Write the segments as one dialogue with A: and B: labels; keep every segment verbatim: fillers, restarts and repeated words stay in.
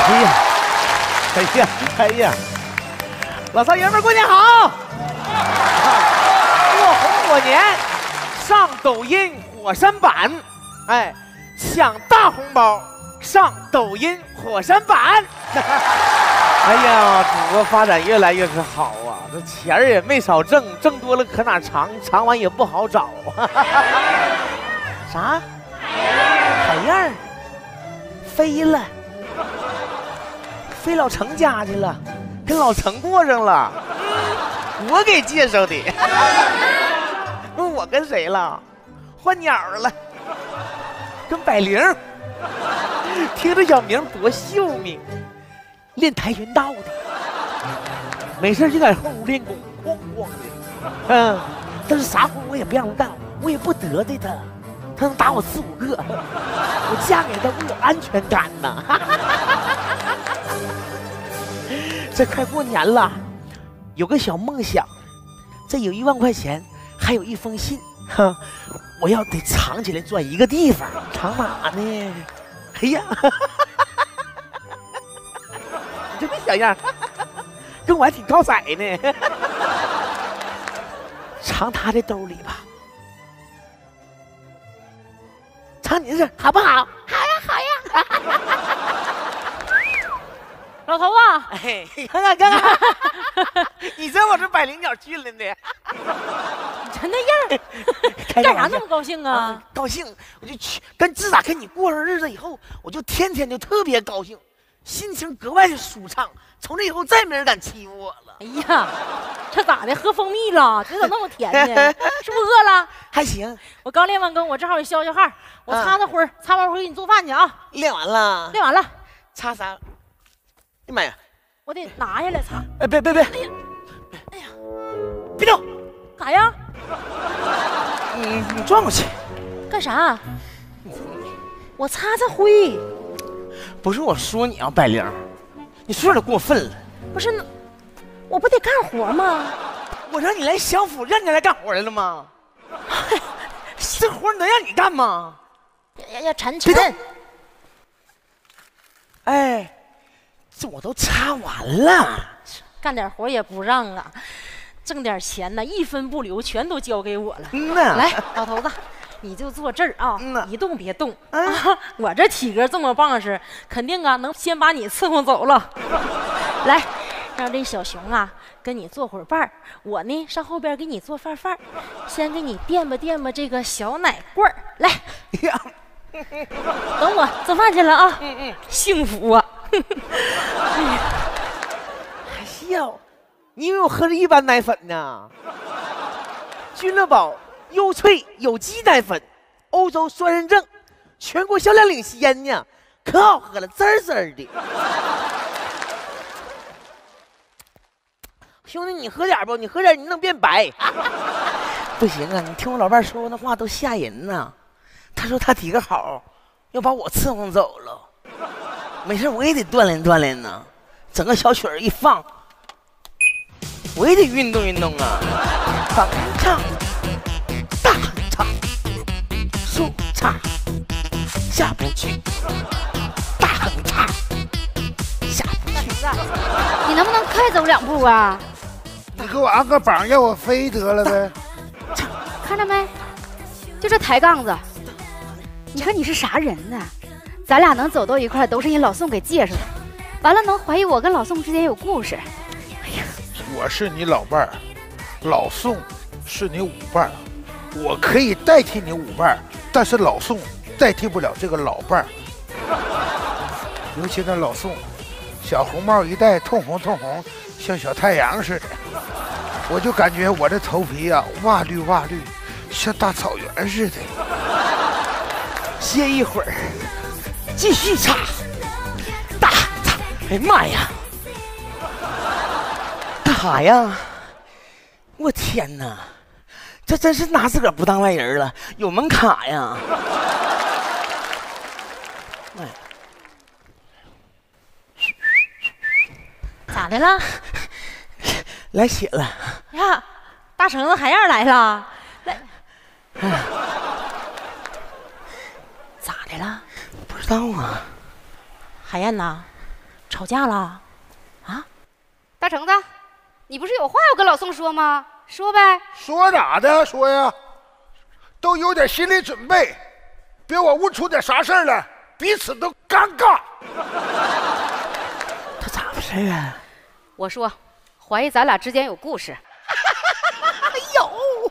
A: 哎呀，哎呀，哎呀，老少爷们过年好！过红过年，上抖音火山版，哎，抢大红包，上抖音火山版。哎呀，祖国发展越来越是好啊，这钱儿也没少挣，挣多了可哪藏，藏完也不好找。啥？海燕儿飞了。飞老程家去了，跟老程过上了，我给介绍的。问我跟谁了？换鸟了，跟百灵。听这小名多秀命，练跆拳道的，没事就在后屋练功，咣咣的。嗯，但是啥活我也不让他干，我也不得罪他，他能打我四五个，我嫁给他我有安全感呐。这快过年了，有个小梦想，这有一万块钱，还有一封信，哈，我要得藏起来，转一个地方，藏哪呢？哎呀，你这个小样，跟我还挺高色呢。藏他的兜里吧，藏你这好不好？好呀，好呀。
B: 老头啊，
A: 哎，看看看看，你知道我是百灵鸟去了呢。
B: 你成那样，干啥那么高兴啊？啊
A: 高兴，我就去跟自打跟你过上日子以后，我就天天就特别高兴，心情格外的舒畅。从这以后再没人敢欺负我了。
B: 哎呀，这咋的？喝蜂蜜了？这咋那么甜呢？是不是饿了？
A: 还行，
B: 我刚练完功，我正好也消消汗，我擦擦灰，擦完灰给你做饭去啊。
A: 练完了，
B: 练完了，
A: 擦啥？哎呀妈呀！
B: 我得拿下来擦。
A: 哎，别别别！哎呀，哎呀，别动！
B: 干啥呀？
A: 你你转过去。
B: 干啥？我擦擦灰。
A: 不是我说你啊，百灵，你说有点过分了。
B: 不是，我不得干活吗？
A: 我让你来享福，让你来干活来了吗？这活能让你干吗？
B: 呀呀，晨晨。
A: 哎。这我都擦完了，
B: 干点活也不让啊，挣点钱呢，一分不留，全都交给我了。
A: 嗯呐，
B: 来，老头子，你就坐这儿啊，
A: 嗯、
B: 一动别动、
A: 嗯、
B: 啊！我这体格这么棒实，肯定啊能先把你伺候走了。来，让这小熊啊跟你做会儿伴儿，我呢上后边给你做饭饭，先给你垫吧垫吧这个小奶罐儿。来，呀，等我做饭去了啊！嗯嗯，幸福啊！
A: 还笑？你以为我喝着一般奶粉呢？君乐宝优萃有机奶粉，欧洲双认证，全国销量领先呢，可好喝了，滋儿滋儿的。兄弟，你喝点不？你喝点，你能变白。不行啊，你听我老伴说那话都吓人呐。他说他体格好，要把我伺候走了。没事，我也得锻炼锻炼呢。整个小曲儿一放，我也得运动运动啊。横唱，大横唱，竖唱，下不去，大横唱，下不去。
C: 你能不能快走两步啊？
D: 你给我安个榜，让我飞得了呗。
C: 看着没？就这抬杠子，你说你是啥人呢？咱俩能走到一块，都是你老宋给介绍的。完了，能怀疑我跟老宋之间有故事。哎呀，
D: 我是你老伴儿，老宋是你舞伴儿，我可以代替你舞伴儿，但是老宋代替不了这个老伴儿。尤其那老宋，小红帽一戴，通红通红，像小太阳似的。我就感觉我这头皮啊，哇绿哇绿，像大草原似的。
A: 歇一会儿。继续擦，大擦！哎呀妈呀，干啥呀？我天哪，这真是拿自个儿不当外人了，有门卡呀！哎，
B: 咋的了？
A: 来血了
B: 呀！大橙子海燕来了，来，咋的了？
A: 不知道啊。
B: 海燕呐， 吵架了？啊？
C: 大橙子，你不是有话要跟老宋说吗？说呗。
D: 说咋的？说呀，都有点心理准备，别我问出点啥事儿来，彼此都尴尬。
A: 他咋回事啊？
C: 我说，怀疑咱俩之间有故事。
A: 有。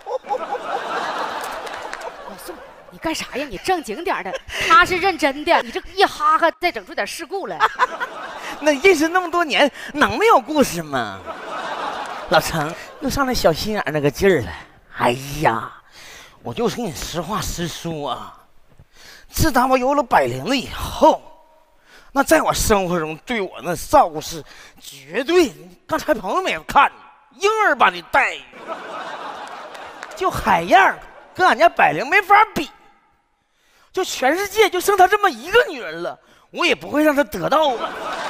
C: 老宋，你干啥呀？你正经点的，他是认真的，你这一哈哈，再整出点事故来。
A: 那认识那么多年，能没有故事吗？老程又上那小心眼那个劲儿了。哎呀，我就跟你实话实说啊，自打我有了百灵了以后，那在我生活中对我那照顾是绝对，刚才朋友们也看，婴儿般的待遇，就海燕跟俺家百灵没法比，就全世界就剩她这么一个女人了，我也不会让她得到啊。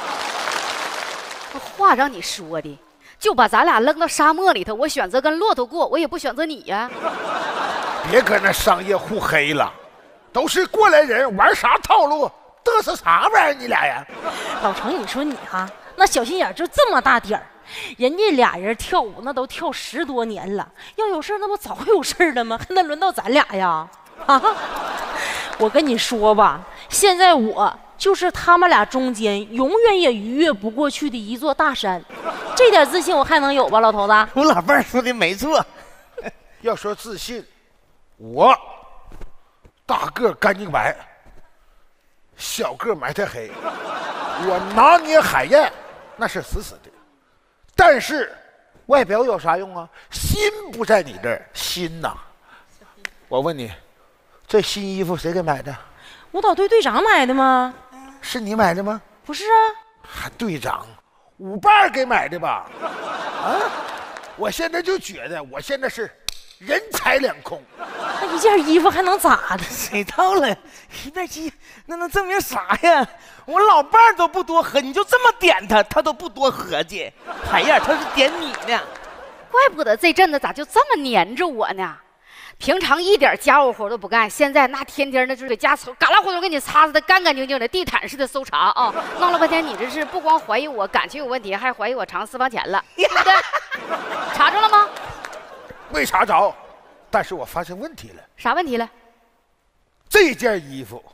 C: 话让你说的，就把咱俩扔到沙漠里头，我选择跟骆驼过，我也不选择你呀。
D: 别搁那商业互黑了，都是过来人，玩啥套路，嘚瑟啥玩意儿？你俩呀？
B: 老程，你说你哈，那小心眼就这么大点儿，人家俩人跳舞那都跳十多年了，要有事那不早有事了吗？还能轮到咱俩呀？啊！我跟你说吧，现在我就是他们俩中间永远也逾越不过去的一座大山，这点自信我还能有吧，老头子？
A: 我老伴儿说的没错。
D: 要说自信，我大个干净白，小个埋汰黑，我拿捏海燕那是死死的，但是外表有啥用啊？心不在你这儿，心呐！我问你，这新衣服谁给买的？
B: 舞蹈队队长买的吗？
D: 是你买的吗？
B: 不是啊。
D: 还队长，舞伴给买的吧？啊！我现在就觉得，我现在是人财两空。
B: 那一件衣服还能咋的？
A: 谁到了一面鸡，那能证明啥呀？我老伴儿都不多喝，你就这么点他，他都不多合计。海燕他是点你呢。
C: 怪不得这阵子咋就这么黏着我呢？平常一点家务活都不干，现在那天天的就给家嘎啦胡同给你擦擦的干干净净的，地毯似的搜查啊！弄了半天，你这是不光怀疑我感情有问题，还怀疑我藏私房钱了，对不对？查着了吗？
D: 没查着，但是我发现问题了。
C: 啥问题了？
D: 这件衣服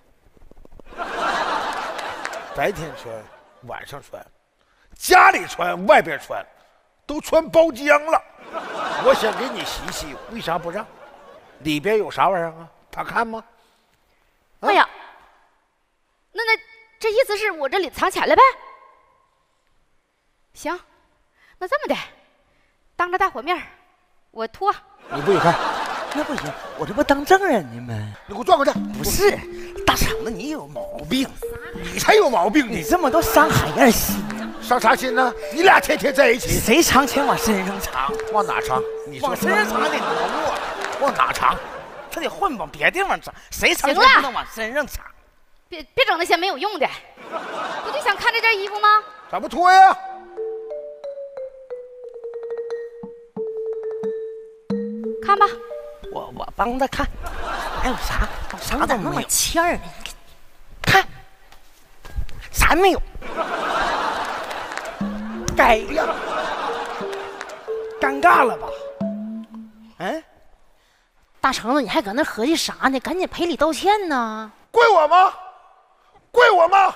D: 白天穿，晚上穿，家里穿，外边穿，都穿包浆了。我想给你洗洗，为啥不让？里边有啥玩意儿啊？他看吗？
C: 哎呀，那那这意思是我这里藏钱了呗？行，那这么的，当着大伙面我脱。
D: 你不许看，
A: 那不行，我这不当证人呢吗？
D: 你给我转过去。
A: 不是，大橙子你有毛病，
D: 你才有毛病，
A: 你这么都伤海燕心，
D: 伤啥心呢？你俩天天在一起，
A: 谁藏钱往身上藏？
D: 往哪藏？你说
A: 往身上藏得挪挪。
D: 往哪藏？
A: 他得换往别地方藏，谁藏钱不能往身上藏？
C: 别别整那些没有用的，不就想看这件衣服吗？
D: 咋不脱呀？
C: 看吧，
A: 我我帮他看，还有啥？啥
B: 咋那么欠儿呢？
A: 看，啥没有？该呀，尴尬了吧？嗯，
B: 大橙子，你还搁那合计啥呢？赶紧赔礼道歉呢！
D: 怪我吗？怪我吗？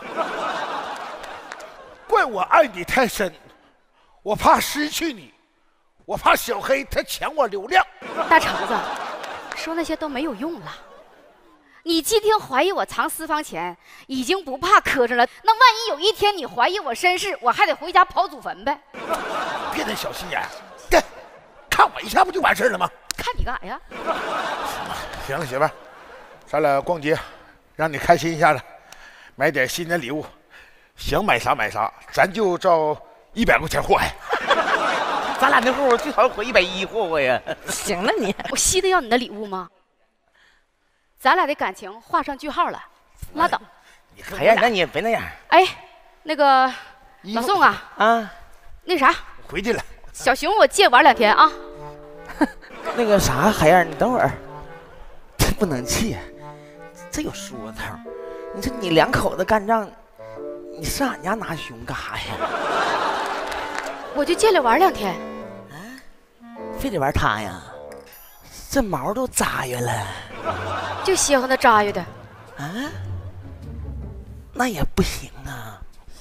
D: 怪我爱你太深，我怕失去你，我怕小黑他抢我流量。
C: 大橙子，说那些都没有用了。你今天怀疑我藏私房钱，已经不怕磕碜了，那万一有一天你怀疑我身世，我还得回家刨祖坟呗。
D: 别太小心眼，对，看我一下不就完事了吗？
C: 看你干啥呀？
D: 行了，媳妇儿，咱俩逛街，让你开心一下子，买点新年礼物，想买啥买啥，咱就照一百块钱货还。
A: 咱俩那户最少回一百一霍霍呀。
B: 行了你，
C: 我稀得要你的礼物吗？咱俩的感情画上句号了，拉倒。
A: 海燕，那你也别那样。
C: 哎，那个老宋啊，
A: 啊，
C: 那啥，
D: 回去了。
C: 小熊我借玩两天啊。
A: 那个啥，海燕，你等会儿，这不能气，这有说头。你说你两口子干仗， 你上俺家拿熊干啥呀？
C: 我就借来玩两天。
A: 啊，非得玩它呀？这毛都扎约了。
C: 就稀罕那扎约的。
A: 啊？那也不行啊。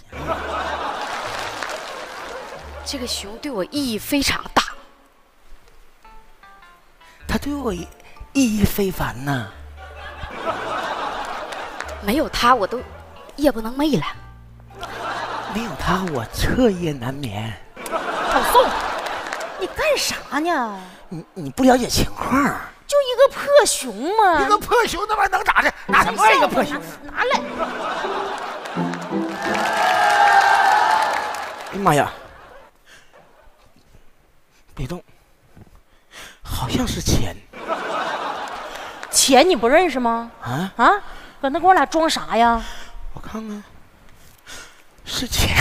C: 这个熊对我意义非常大。
A: 它对我意义非凡呐。
C: 没有它，我都夜不能寐了。
A: 没有它，我彻夜难眠。
B: 老宋，你干啥呢？
A: 你你不了解情况。
B: 就一个破熊嘛。
D: 一个破熊，那玩意能咋的？拿什么一个破熊？
B: 拿来。
A: 哎呀妈呀！别动，好像是钱。
B: 钱你不认识吗？
A: 啊
B: 啊！搁那给我俩装啥呀？
A: 我看看，是钱。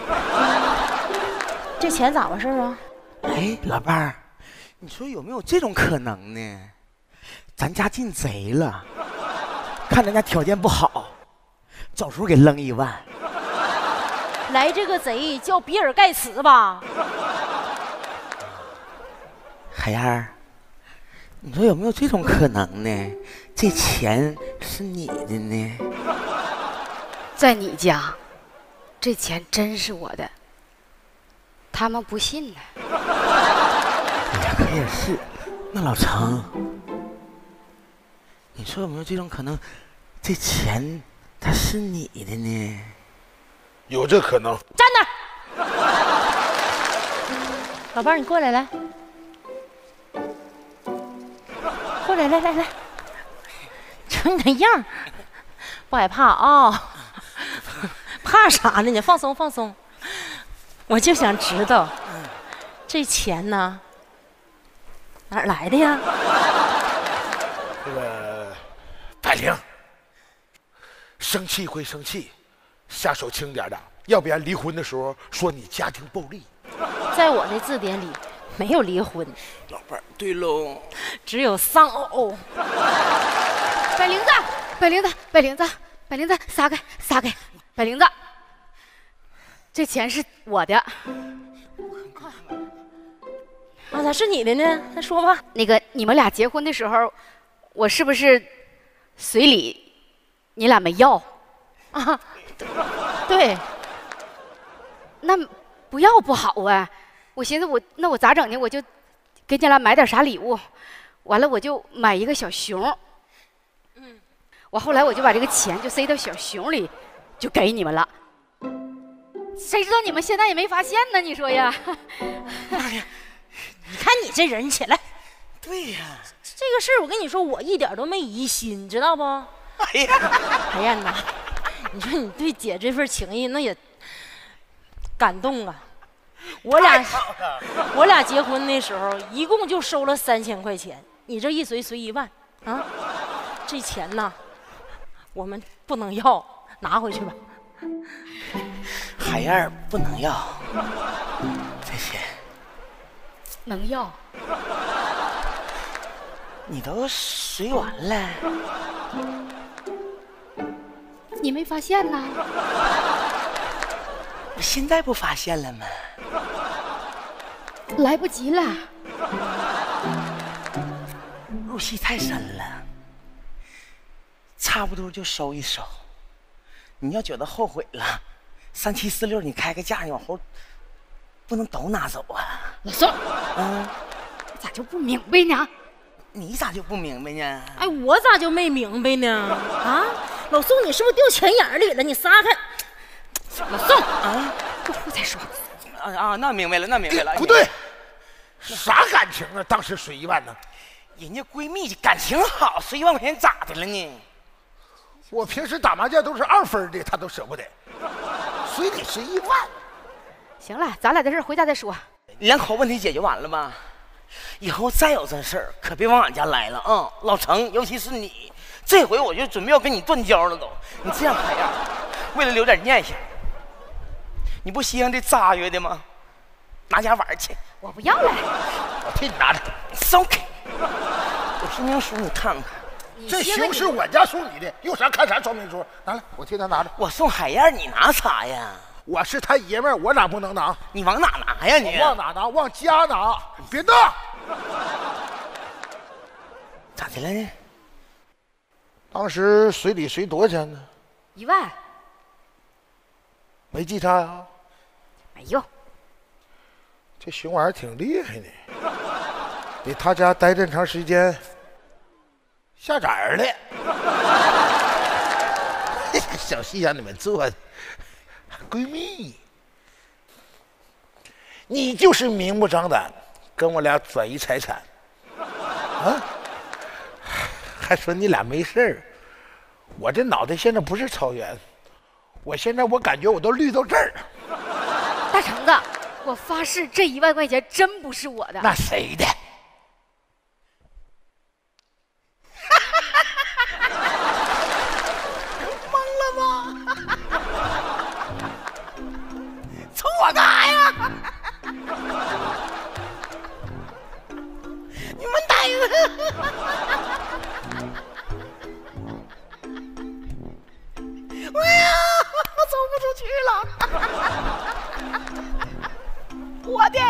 B: 这钱咋回事啊？
A: 哎，老伴儿，你说有没有这种可能呢？咱家进贼了，看咱家条件不好，找时候给扔一万。
B: 来这个贼叫比尔盖茨吧？
A: 海燕儿，你说有没有这种可能呢？这钱是你的呢？
C: 在你家，这钱真是我的。他们不信呢。
A: 哎呀，可也是。那老程，你说有没有这种可能？这钱它是你的呢？
D: 有这可能。
B: 站那儿，老伴儿，你过来来，过来来来来，成那样，不害怕啊、哦？怕啥呢？你放松放松。我就想知道，这钱呢，哪儿来的呀？
D: 这个百灵，生气归生气，下手轻点的，要不然离婚的时候说你家庭暴力。
B: 在我的字典里没有离婚，
A: 老伴儿，对喽，
B: 只有丧偶。
C: 百灵子，百灵子，百灵子，百灵子，撒开，撒开，百灵子，这钱是我的。
B: 啊，咋是你的呢？再说吧。
C: 那个，你们俩结婚的时候，我是不是随礼你俩没要？
B: 啊，对，
C: 那不要不好啊！我寻思我那我咋整呢？我就给你俩买点啥礼物，完了我就买一个小熊。嗯，我后来我就把这个钱就塞到小熊里，就给你们了。谁知道你们现在也没发现呢？你说呀？
B: 妈呀！你看你这人起来，
A: 对呀，
B: 这个事儿我跟你说，我一点都没疑心，知道不？
A: 哎呀，
B: 海燕呐，你说你对姐这份情谊，那也感动啊！我俩我俩结婚的时候，一共就收了三千块钱，你这一随随一万啊！这钱呐，我们不能要，拿回去吧。
A: 海燕儿不能要这些。
C: 能要？
A: 你都随完了，
C: 你没发现呢？
A: 我现在不发现了吗？
C: 来不及了，
A: 入戏太深了，差不多就收一收。你要觉得后悔了，三七四六你开个价，你往后不能都拿走啊。
C: 老宋，
A: 嗯，
C: 你咋就不明白呢？
A: 你咋就不明白呢？
B: 哎，我咋就没明白呢？啊，老宋，你是不是掉钱眼里了？你撒开！
C: 老宋啊，过后再说。
A: 啊啊，那明白了，那明白了。
D: 不对，啥感情啊？当时随一万呢？
A: 人家闺蜜感情好，随一万块钱咋的了呢？
D: 我平时打麻将都是二分的，他都舍不得，随你随一万。
C: 行了，咱俩的事回家再说。
A: 两口问题解决完了吧？以后再有这事儿，可别往俺家来了啊、嗯！老程，尤其是你，这回我就准备要跟你断交了都。你这样海燕，为了留点念想，你不稀罕这扎约的吗？拿家玩去。
C: 我不要了，
D: 我替你拿着。
A: 松开！我拼命数你看看，
D: 这熊是我家送你的，有啥看啥说明书，拿来，我替他拿着。
A: 我送海燕，你拿啥呀？
D: 我是他爷们儿，我咋不能拿？
A: 你往哪拿呀你？
D: 我往哪拿？往家拿，别动。
A: 咋的了呢？
D: 当时水里水多少钱呢？
C: 一万。
D: 没记差呀？
C: 没有。
D: 这熊玩意儿挺厉害的，在他家待这么长时间，下崽儿了。小戏让你们做的。闺蜜，你就是明目张胆跟我俩转移财产，啊？还说你俩没事儿，我这脑袋现在不是草原，我现在我感觉我都绿到这儿。
C: 大橙子，我发誓这一万块钱真不是我的。
D: 那谁的？
A: 懵了吗？冲我干啥呀？你们呆子！哎呀，我走不出去了！我的，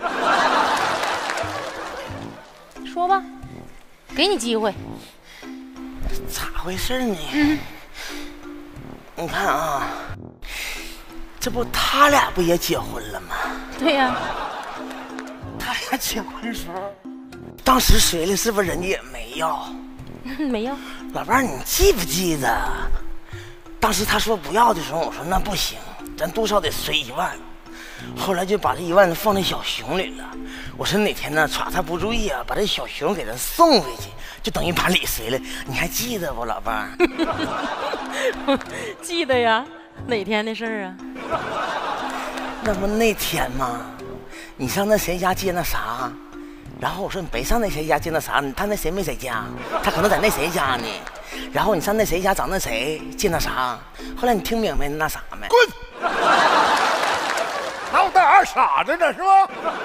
B: 说吧，给你机会。
A: 咋回事呢？嗯，你看啊。这不他俩不也结婚了吗？
B: 对呀、啊，
A: 他俩结婚的时候，当时水里是不是人家也没要？
B: 没要。
A: 老伴儿，你记不记得？当时他说不要的时候，我说那不行，咱多少得随一万。后来就把这一万放在小熊里了。我说哪天呢，耍他不注意啊，把这小熊给他送回去，就等于把礼随了。你还记得不，老伴
B: 儿？记得呀。哪天的事儿啊？
A: 那不那天吗？你上那谁家接那啥，然后我说你别上那谁家接那啥，他那谁没在家，他可能在那谁家呢。然后你上那谁家找那谁接那啥，后来你听明白那啥没？
D: 滚！拿我当二傻子呢是吧？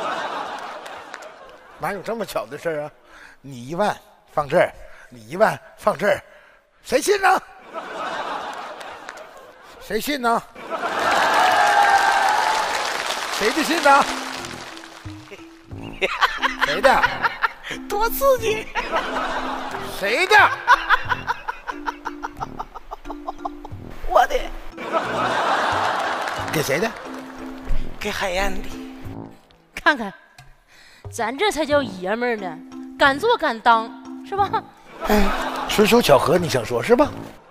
D: 哪有这么巧的事啊？你一万放这儿，你一万放这儿，谁信呢？谁信呢？谁的信呢？谁的？
A: 多刺激！
D: 谁的？
A: 我的。
D: 给谁的？
A: 给海燕的。
B: 看看，咱这才叫爷们儿呢，敢做敢当，是吧？
D: 嗯，纯属巧合，你想说是吧？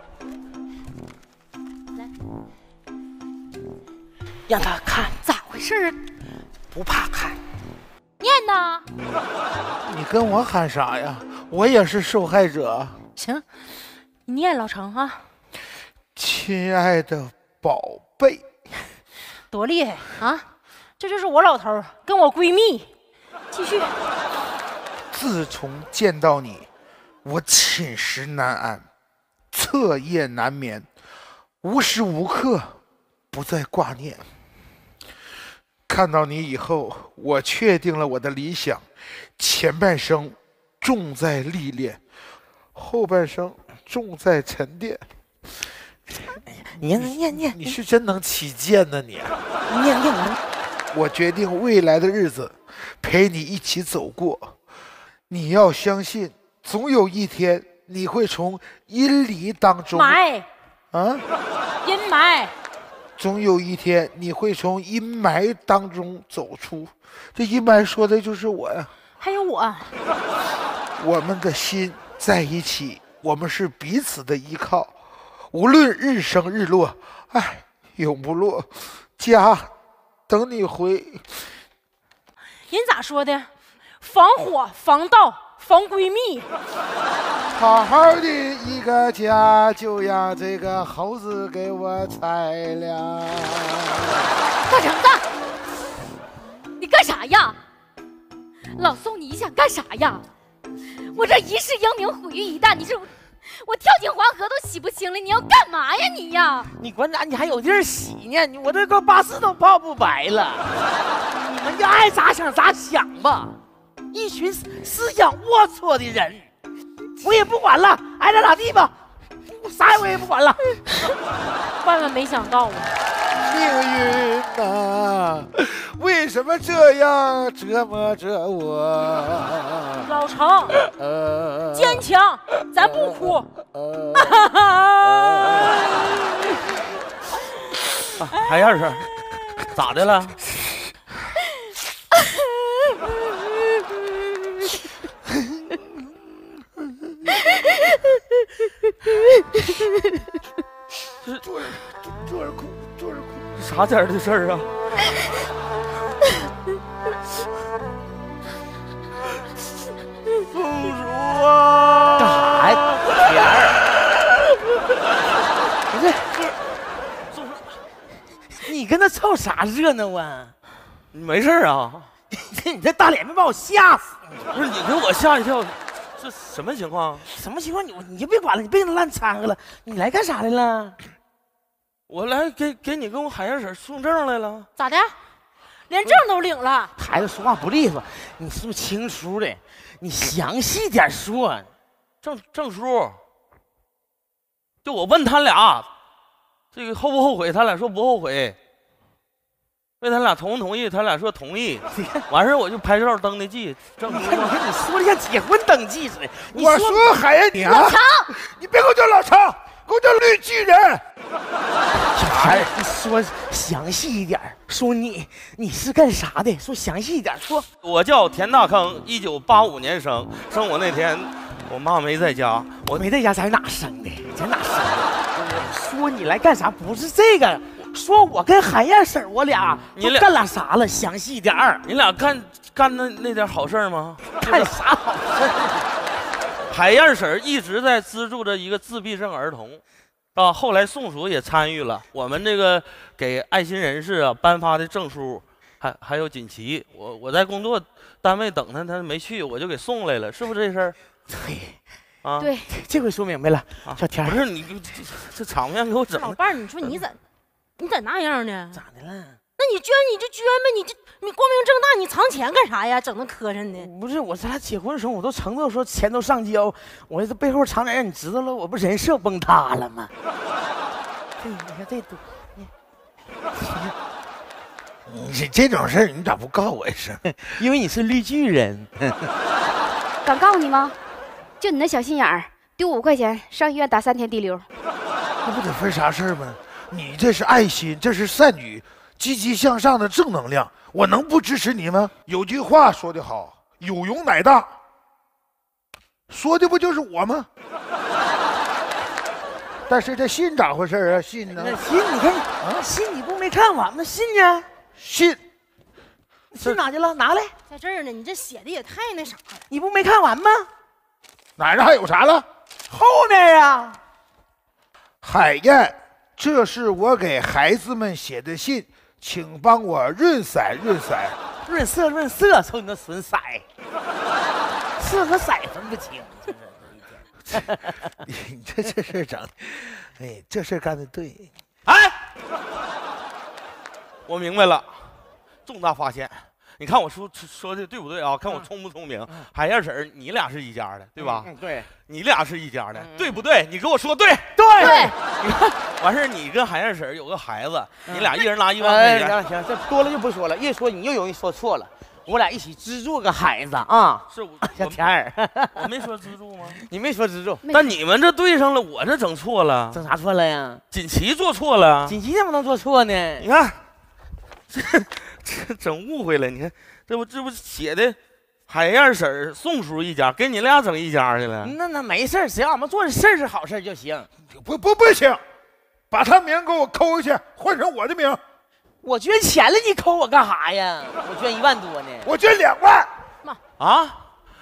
A: 让他看
C: 咋回事？
A: 不怕看，
B: 念呐！
D: 你跟我喊啥呀？我也是受害者。
B: 行，你念老成啊。
D: 亲爱的宝贝，
B: 多厉害啊！这就是我老头跟我闺蜜。继续。
D: 自从见到你，我寝食难安，彻夜难眠，无时无刻不在挂念。看到你以后，我确定了我的理想，前半生重在历练，后半生重在沉淀。
A: 念念念，
D: 你是真能起劲呢你！
A: 念念，
D: 我决定未来的日子陪你一起走过。你要相信，总有一天你会从阴霾当中
B: 霾
D: 啊，
B: 阴霾。
D: 总有一天你会从阴霾当中走出。这阴霾说的就是我呀，
B: 还有我。
D: 我们的心在一起，我们是彼此的依靠。无论日升日落，哎，永不落。家，等你回。
B: 人咋说的？防火、防盗、防闺蜜。
D: 好好的一个家，就让这个猴子给我拆了。
C: 大橙子，你干啥呀？老宋，你想干啥呀？我这一世英名毁于一旦，你是我跳进黄河都洗不清了，你要干嘛呀你呀？
A: 你管咋？你还有地儿洗呢？我这个八字都泡不白了。你们就爱咋想咋想吧，一群思想龌龊的人。 我也不管了，爱咋咋地吧，我啥我也不管了。
B: 万万没想到啊！
D: 命运呐，为什么这样折磨着我？
B: 老程，
D: 呃，
B: 坚强，咱不哭。
D: 呃，
E: 啊，海燕婶，咋的了？
D: 这坐着坐着哭，坐着哭。
E: 啥点的事儿啊？
A: 叔叔啊！干啥呀？田儿，不是，叔叔，你跟他凑啥热闹啊？
E: 你没事啊？
A: 你这大脸没把我吓死！
E: 不是你给我吓一跳，这什么情况？
A: 什么情况？你你就别管了，你别跟他烂掺和了。你来干啥来了？
E: 我来给给你跟我海燕婶送证来了。
B: 咋的？连证都领了？
A: 孩子说话不利索，你是不是亲叔的？你详细点说。
E: 证证书，就我问他俩，这个后不后悔？他俩说不后悔。问他俩同不同意？他俩说同意。完事儿我就拍照登的记，证书。
A: 你看，你看，你说的像结婚登记似的。你
D: 我说海燕，你啊，你别给我叫老程，给我叫绿巨人。
A: 小孩儿，你说详细一点，说你你是干啥的？说详细一点，说。
E: 我叫田大坑，一九八五年生，生我那天我妈没在家，
A: 我没在家，在哪生的？在哪生的？说你来干啥？不是这个。说我跟海燕婶我俩
E: 你俩
A: 干了啥了？详细点儿。
E: 你俩干干那那点好事儿吗？
A: 干啥好事儿？
E: 海燕婶一直在资助着一个自闭症儿童，啊，后来宋叔也参与了我们这个给爱心人士啊颁发的证书，还还有锦旗。我我在工作单位等他，他没去，我就给送来了，是不是这事儿？
A: 对，
E: 啊，
B: 对，
A: 这回说明白了。
E: 啊
A: 小田儿，
E: 不是你这这场面给我整的，
B: 老伴儿，你说你咋你咋那样呢？
A: 咋的了？
B: 那你捐你就捐呗，你这你光明正大，你藏钱干啥呀？整那磕碜的。
A: 不是，我咱俩结婚的时候，我都承诺说钱都上交，我这背后藏点让你知道了，我不人设崩塌了吗？这你看这多，
D: 你这这种事儿，你咋不告我一声？
A: 因为你是绿巨人。
C: 敢告你吗？就你那小心眼儿，丢五块钱上医院打三天滴溜。
D: 那不得分啥事儿吗？你这是爱心，这是善举，积极向上的正能量，我能不支持你吗？有句话说得好，有容乃大，说的不就是我吗？但是这信咋回事啊？信呢？
A: 那信你看，啊，信你不没看完吗？信呢？
D: 信
A: 信哪去了？拿来，
B: 在这儿呢，你这写的也太那啥了。
A: 你不没看完吗？
D: 哪儿还有啥了？
A: 后面啊，
D: 海燕，这是我给孩子们写的信，请帮我润色润色。
A: 润色润色，瞅你那损色，色和色分不清。
D: 你你这这事儿整的，哎，这事儿干的对。
E: 哎，我明白了，重大发现。你看我说说的对不对啊？看我聪不聪明？海燕婶，你俩是一家的，对吧？
A: 嗯，对，
E: 你俩是一家的，对不对？你给我说对。
A: 对，
E: 你看，完事儿你跟海燕婶有个孩子，你俩一人拿一万
A: 哎，
E: 块钱。
A: 行行，这多了就不说了，越说你又容易说错了。我俩一起资助个孩子啊，
E: 是我
A: 小田儿，
E: 我没说资助吗？
A: 你没说资助，
E: 但你们这对上了，我这整错了，
A: 整啥错了呀？
E: 锦旗做错了。
A: 锦旗怎么能做错呢？
E: 你看，这这整误会了。你看，这不这不写的海燕婶、宋叔一家，给你俩整一家去了。
A: 那那没事儿，只要俺们做的事儿是好事儿就行。
D: 不不不行，把他名给我抠下去，换成我的名。
A: 我捐钱了，你扣我干啥呀？我捐一万多呢。
D: 我捐两万。
E: 啊？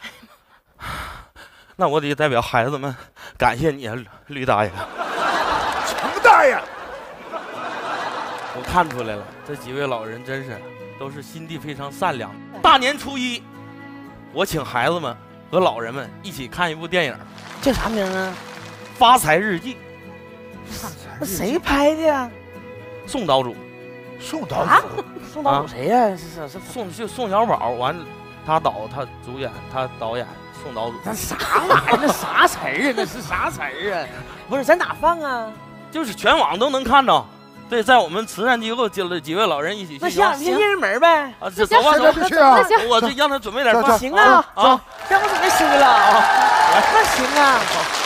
E: 那我得代表孩子们感谢你啊，吕大爷。
D: 程大爷，
E: 我看出来了，这几位老人真是都是心地非常善良。大年初一，我请孩子们和老人们一起看一部电影，
A: 叫啥名啊？
E: 《发财日记》，
A: 那谁拍的呀？
E: 宋岛主。
D: 宋导
A: 啊
D: 主，
A: 宋导主谁呀？是是是
E: 宋就宋小宝，完他导他主演他导演送岛主。
A: 那啥玩意儿？那啥词儿啊？那是啥词儿啊？不是，咱哪放啊？
E: 就是全网都能看着。对，在我们慈善机构接了几位老人一起去。
A: 那下天进人门呗。
E: 啊，这走吧走吧，
D: 去啊！
E: 我这让他准备点饭。
A: 行啊，
E: 啊，
A: 让我准备吃了啊。那行啊。